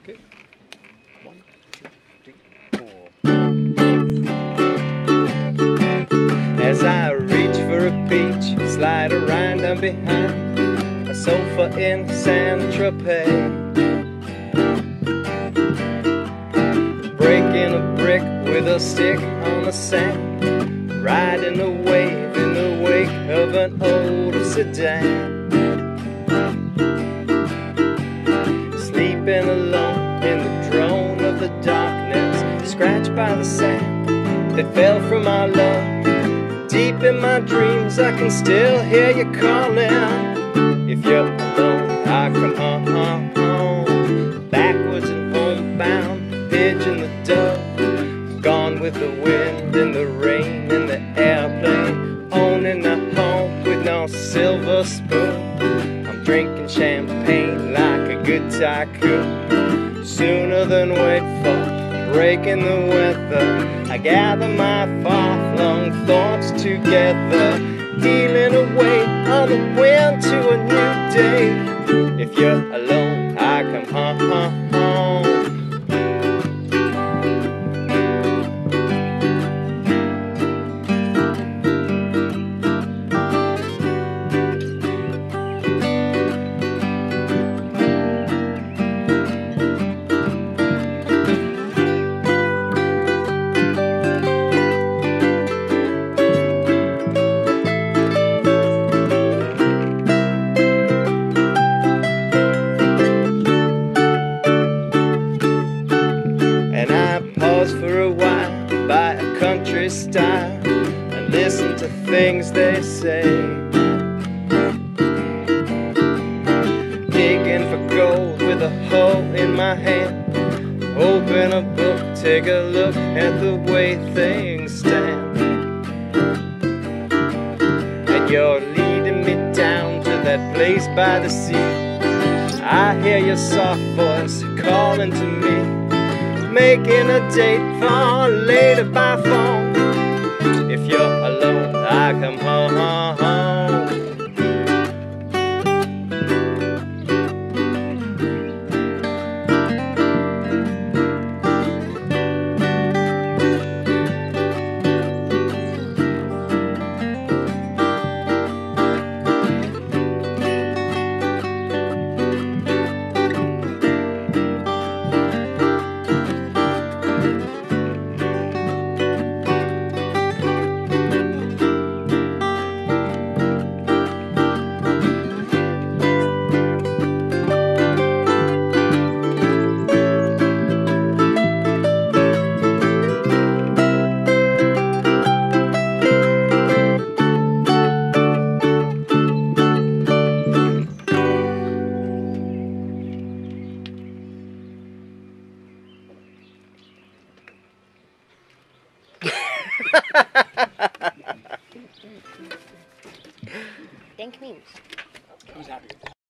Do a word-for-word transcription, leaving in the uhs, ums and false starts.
Okay. One, two, three, four. As I reach for a beach, slide around and behind a sofa in Tropez, breaking a brick with a stick on the sand, riding a wave in the wake of an old sedan. Sleeping alone in the drone of the darkness, scratched by the sand that fell from our love. Deep in my dreams I can still hear you calling. If you're alone, I come home, home, home. Backwards and homebound, pigeon the dove, gone with the wind and the rain and the airplane, owning a home with no silver spoon. I'm drinking champagne like a good tycoon. Sooner than wait for breaking the weather, I gather my far-flung thoughts together, healing away on the wind to a new day. If you're alone, I come home, home, home. For a while by a country style and listen to things they say, digging for gold with a hoe in my hand, open a book, take a look at the way things stand. And you're leading me down to that place by the sea. I hear your soft voice calling to me, making a date for later by phone. If you're alone, I come home, home. Thank me. Who's happy?